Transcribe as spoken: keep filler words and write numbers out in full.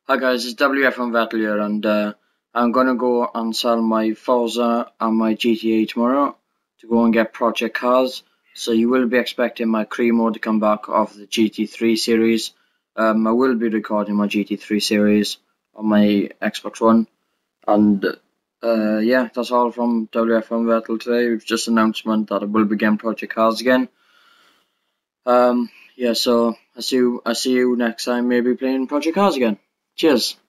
Hi guys, it's W F from Vettel here, and uh, I'm gonna go and sell my Forza and my G T A tomorrow to go and get project cars. So you will be expecting my crew mode to come back off the G T three series. Um, I will be recording my G T three series on my Xbox One, and uh, yeah, that's all from W F from Vettel today. It's just an announcement that I will begin project cars again. Um, yeah, so I see you, I see you next time, maybe playing project cars again. Cheers.